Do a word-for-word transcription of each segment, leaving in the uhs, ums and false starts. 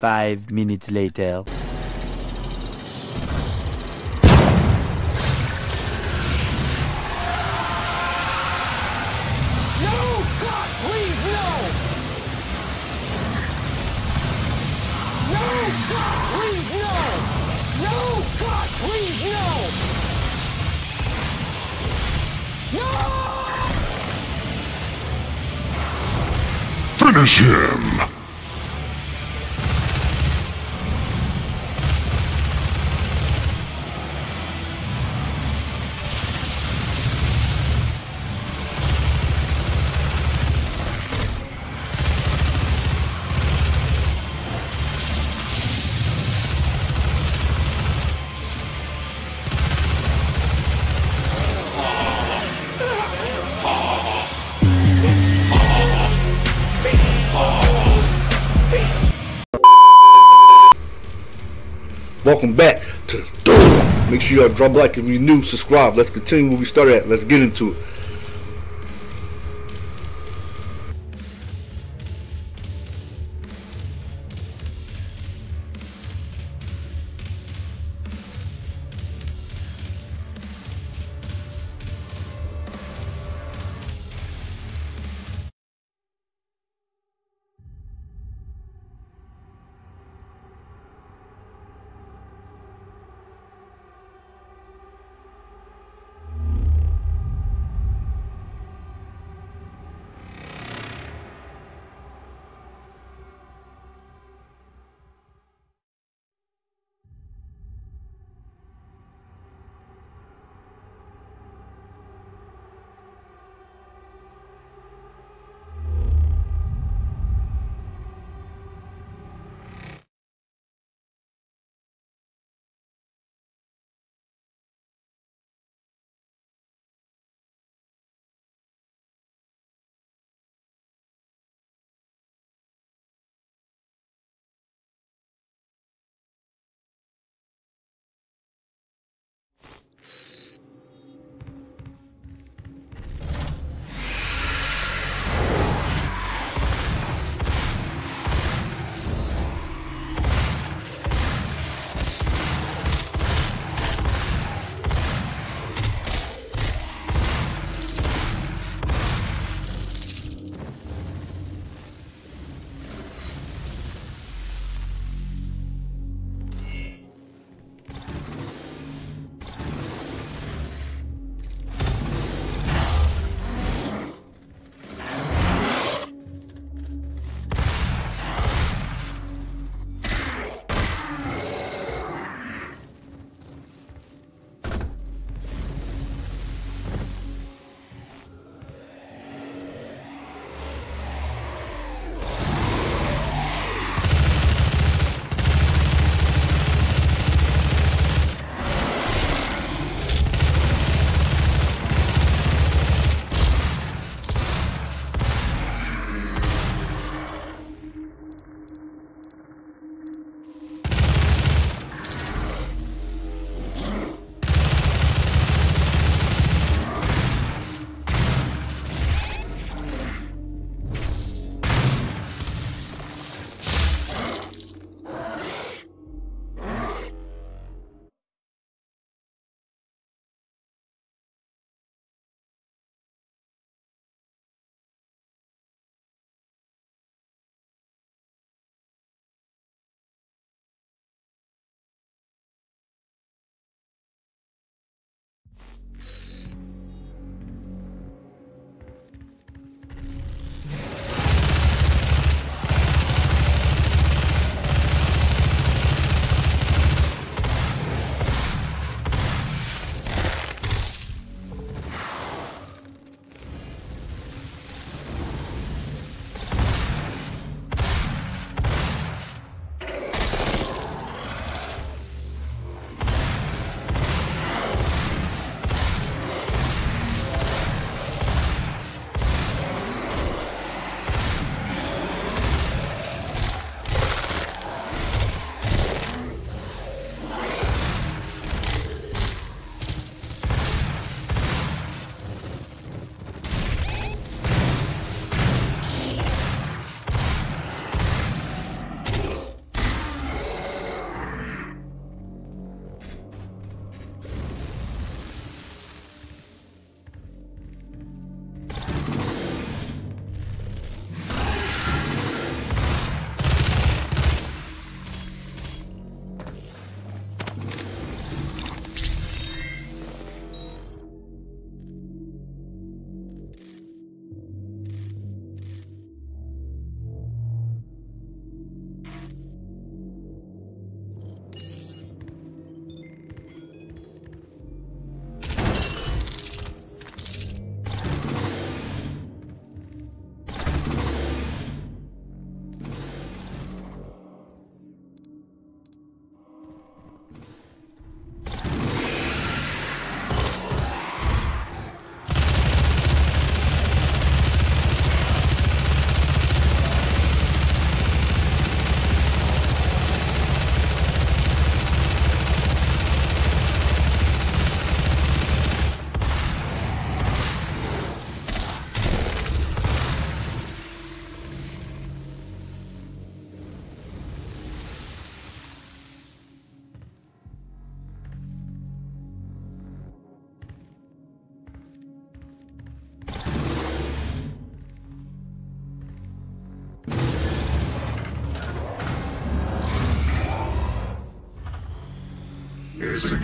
Five minutes later. Finish him! Welcome back to the Doom. Make sure y'all drop a like if you're new, subscribe. Let's continue where we started at. Let's get into it.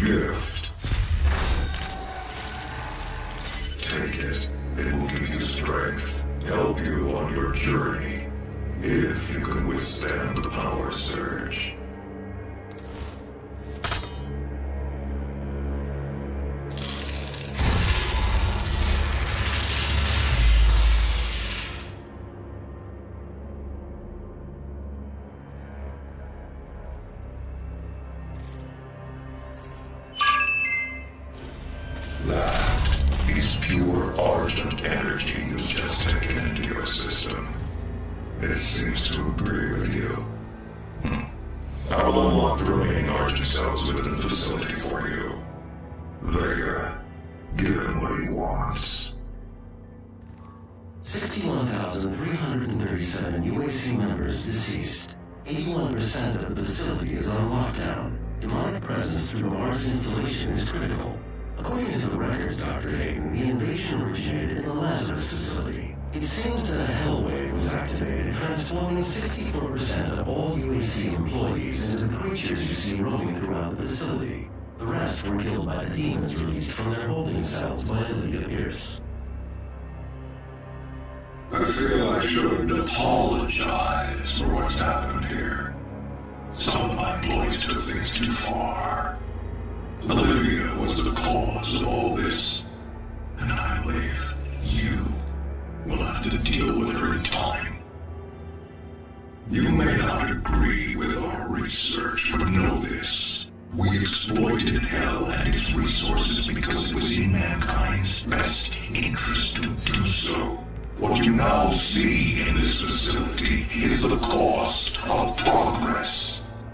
gift. Take it. It will give you strength, help you on your journey, if you can withstand the power surge. That is pure Argent energy you've just taken into your system. It seems to agree with you. Hmm. I will unlock the remaining Argent cells within the facility for you. Vega, give him what he wants. sixty-one thousand three hundred thirty-seven U A C members deceased. eighty-one percent of the facility is on lockdown. Demonic presence through Mars installation is critical. According to the records, Doctor Hayden, the invasion originated in the Lazarus facility. It seems that a hell wave was activated, transforming sixty-four percent of all U A C employees into the creatures you see roaming throughout the facility. The rest were killed by the demons released from their holding cells by Lydia Pierce. I feel I should apologize for what's happened here. Some of my employees took things too far. Olivia was the cause of all this, and I believe you will have to deal with her in time. You may not agree with our research, but know this. We exploited hell and its resources because it was in mankind's best interest to do so. What you now see in this facility is the cost of progress.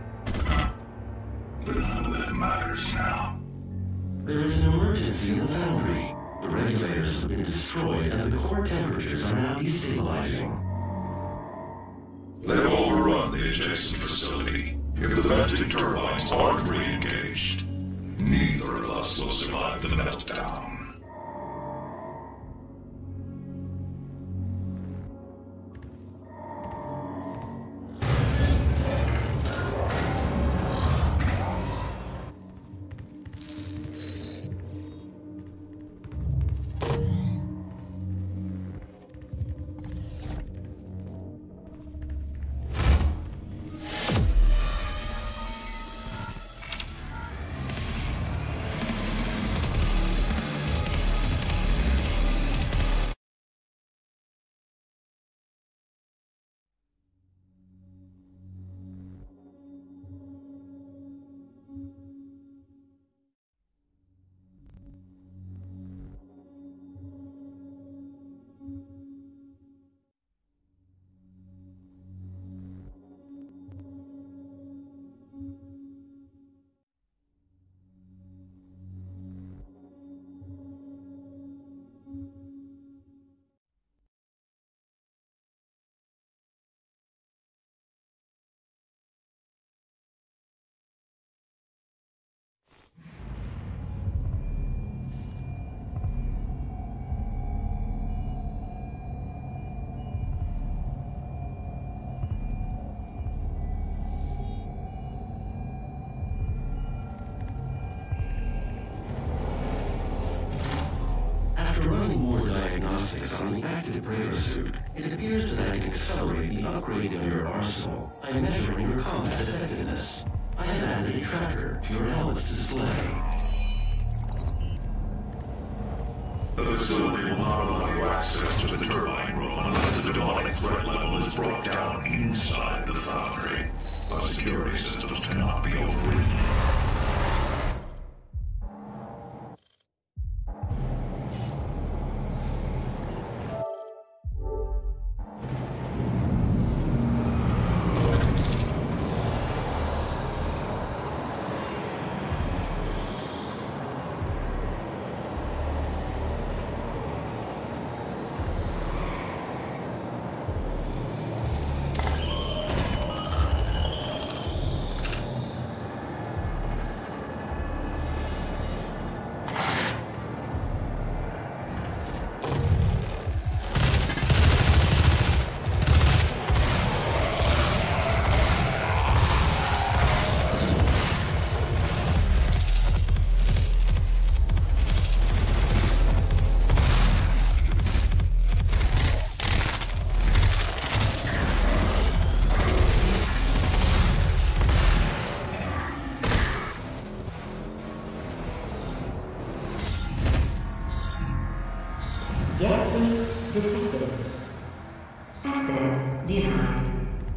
But none of that matters now. There is an emergency in the foundry. The regulators have been destroyed and the core temperatures are now destabilizing. They've overrun the adjacent facility. If the venting turbines aren't re-engaged, neither of us will survive the meltdown. After running more diagnostics on the active radar suit, it appears that I can accelerate the upgrading of your arsenal by measuring your combat effectiveness. I have added a tracker to your helmet's display. The facility will not allow you access to the turbine room unless the demonic threat level is brought down inside the foundry. Our security systems cannot be overridden. Guest leak detected. Access denied.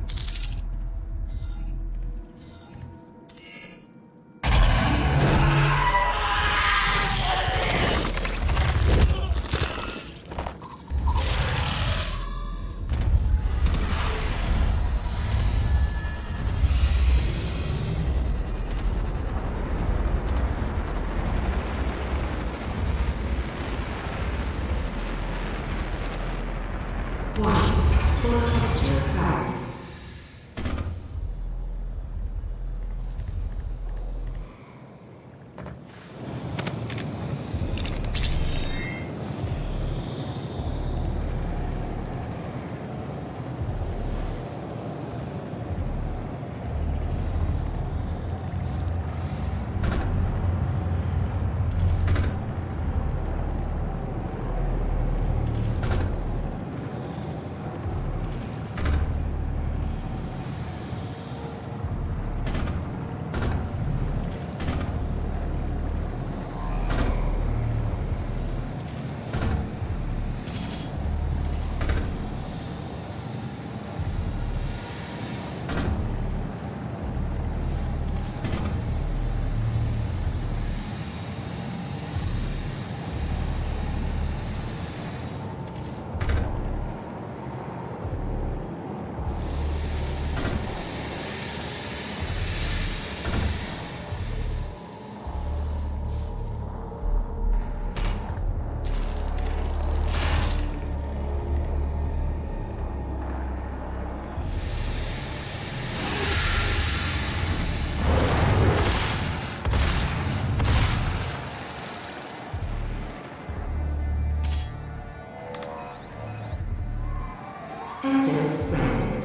Access granted.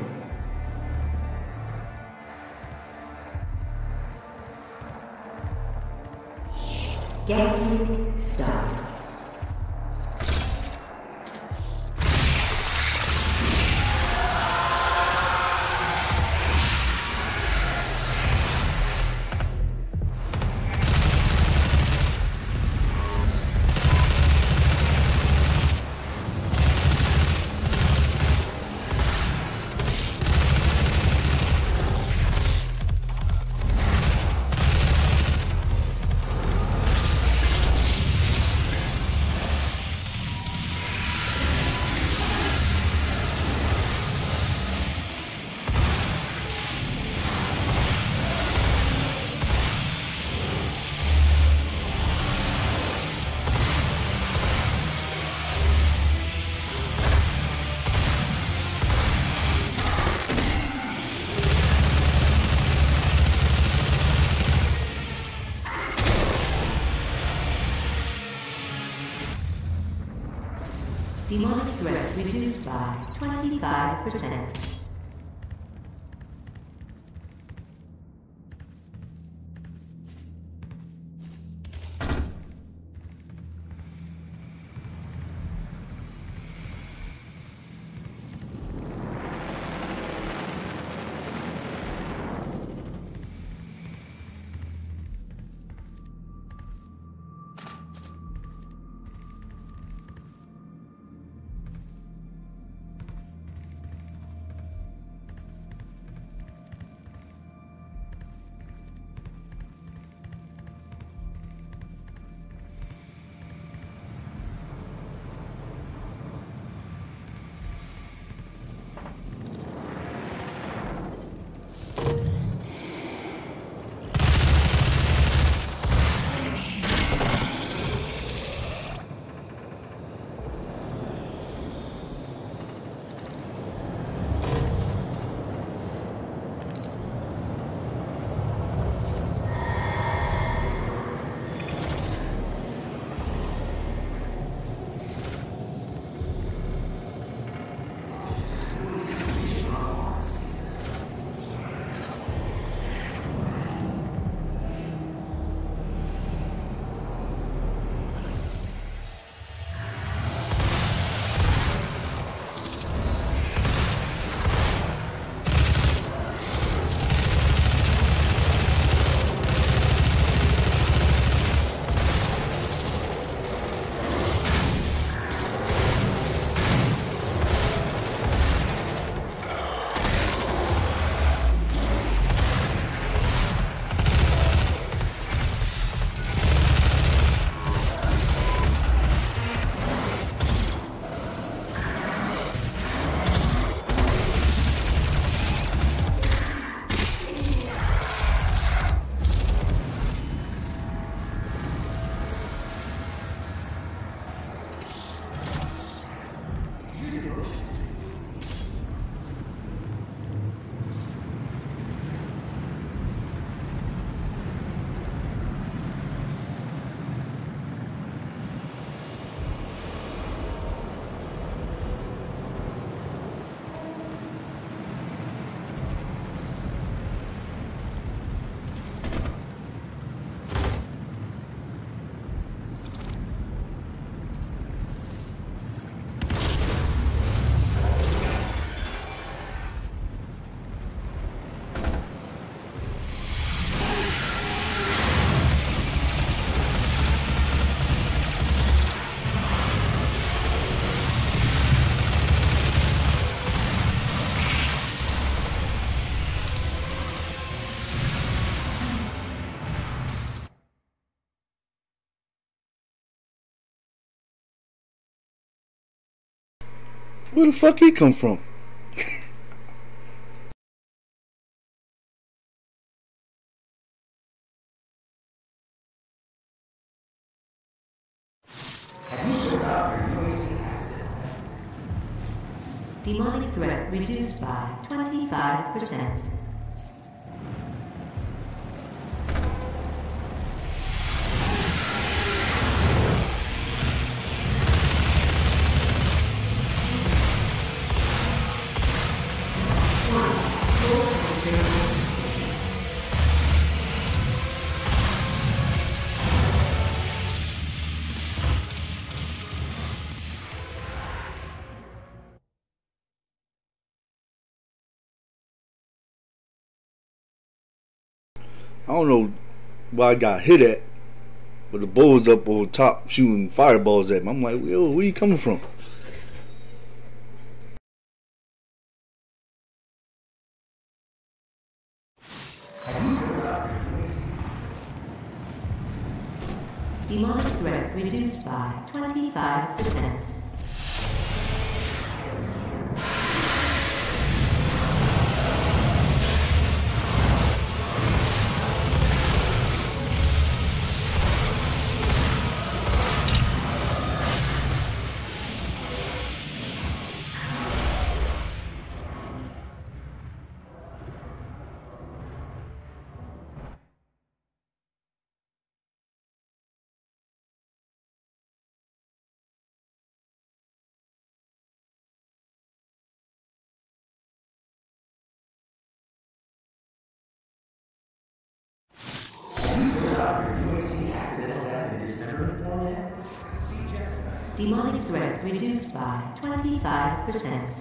Gas leak stopped. Demonic threat reduced by twenty-five percent. Where the fuck he come from? Demonic threat reduced by twenty-five percent. I don't know where I got hit at, but the bull's up on top shooting fireballs at me. I'm like, yo, where you coming from? Demonic threat reduced by twenty-five percent. Demonic threat reduced by twenty-five percent.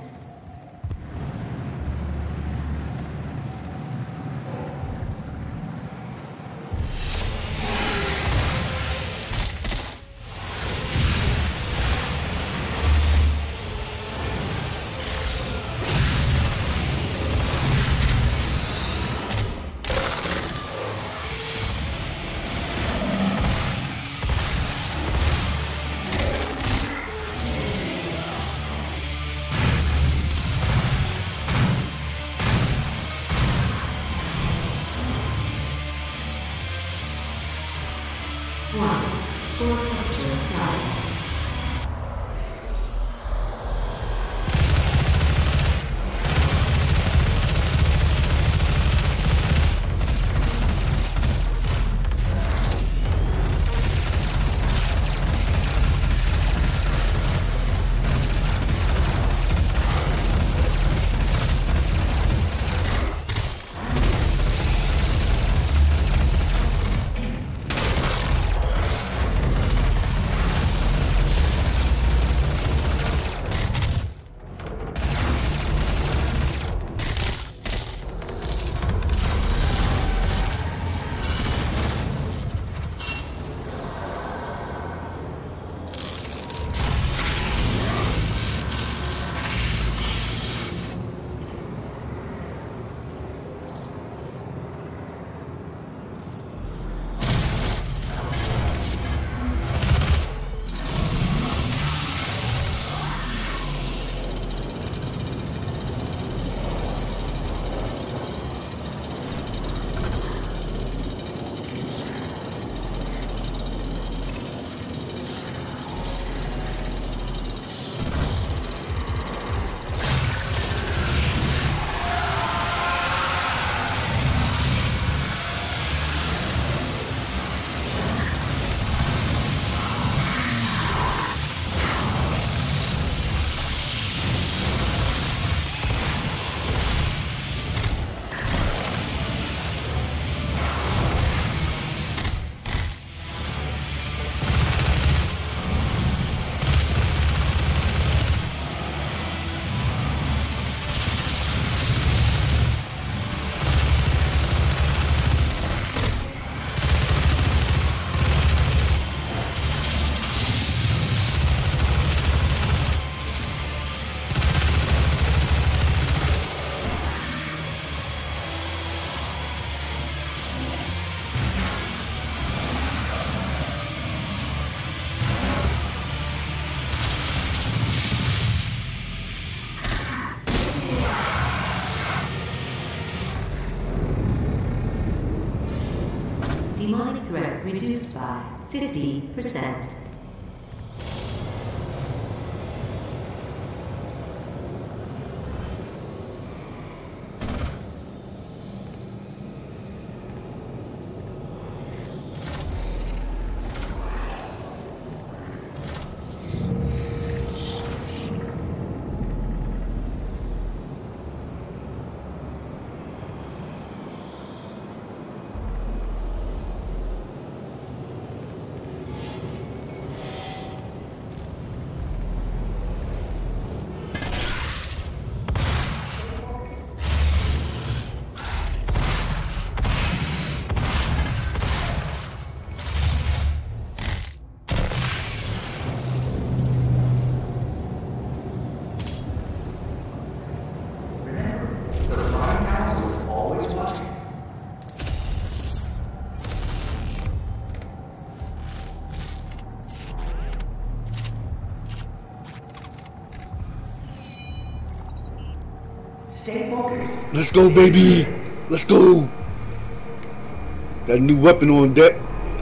reduced by fifty percent. Stay focused. Let's go, baby. Let's go. Got a new weapon on deck.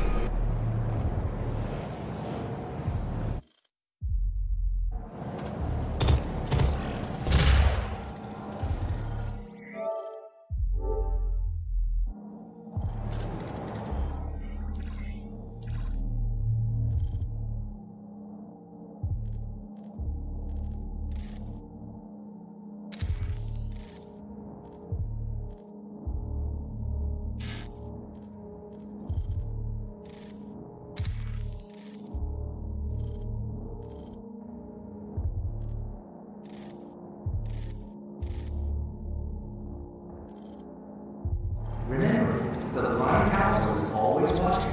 Remember, the Blind Council is always watching.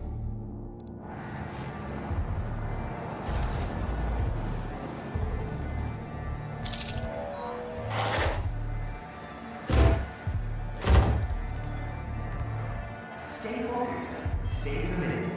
Stay focused. Stay committed.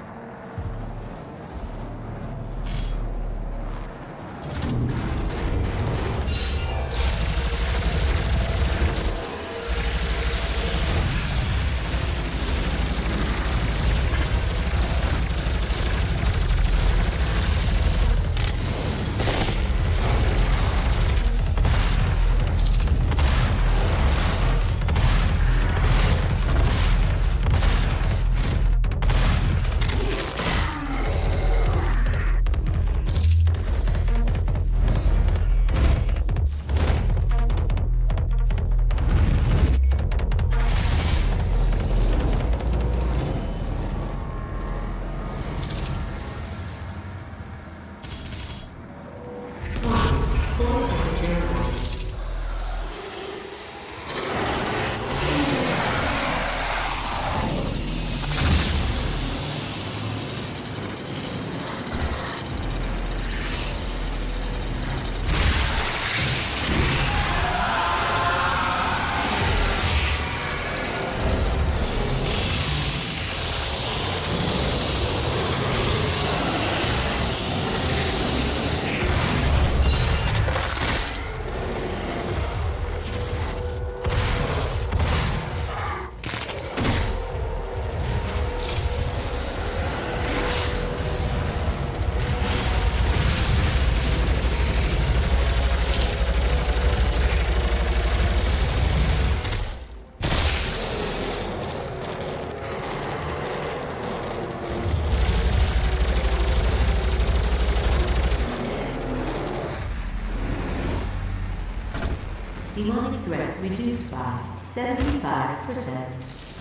Demonic threat reduced by seventy-five percent.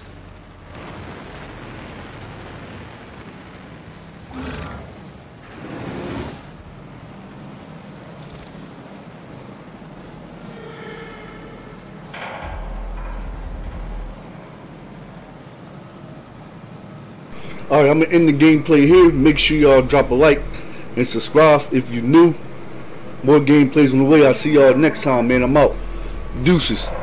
Alright, I'm gonna end the gameplay here. Make sure y'all drop a like and subscribe if you're new. More gameplays on the way. I'll see y'all next time, man. I'm out. Deuces.